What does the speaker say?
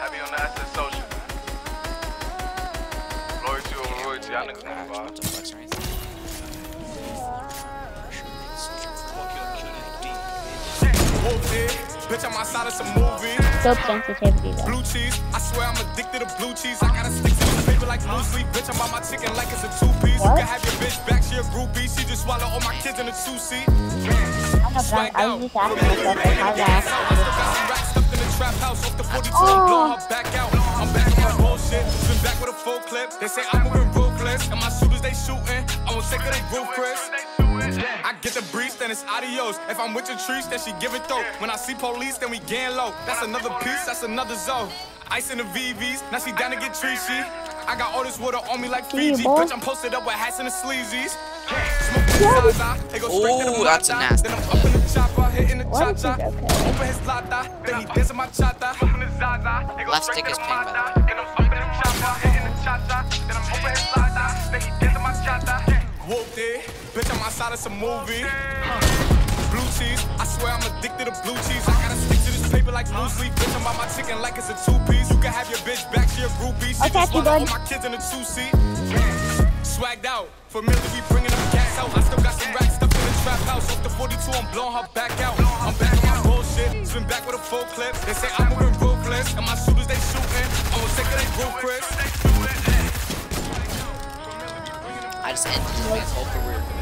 Heavy on the SS social. Loyalty over royalty. Y'all niggas gonna vibe. Bitch, I'm outside of some movie. Dope sensitivity though. Blue cheese, I swear I'm addicted to blue cheese. I gotta stick to this paper like loose leaf. Bitch, I'm on my chicken like it's a two-piece. You can have your bitch back, she a groupie. She just swallow all my kids in a two-seat. Swagged out. I'm back on my bullshit. Been back with a full clip. They say I'm moving ruthless. And my shooters, they shooting. I won't take it, they roof, Chris. I get the breeze, then it's adios. If I'm with your trees, then she giving throat. When I see police, then we gang low. That's another piece, that's another zone. Ice in the VVs, now she down to get treachy. I got all this water on me like Fiji. Bitch, I'm posted up with hats and the sleazies. Oh, that's a nasty. Then I'm up in the chopper, hitting the cha-cha. Open his lata, then he dancing my cha-cha. Left stick is pink, by the way. And I'm up in the chopper, hitting the cha-cha. Then I'm open his lata, then he dancing my cha-cha. Whoopty, bitch, I'm outside of some movie. Blue cheese, I swear I'm addicted to blue cheese. I gotta stick to this paper like loose leaf. Bitch, I'm on my chicken like it's a two-piece. You can have your bitch back, she a groupie. She just swallow all my kids in a two-seat. Swagged out, familiar, we bringing up gas out. I still got some racks stuck in the trap house. Off the 42, I'm blowing her back out. I'm back on my bullshit, spin back with a full clip. They say I'm moving ruthless, and my shooters, they shooting. I won't take it, they roof, Chris. I just ended his whole career.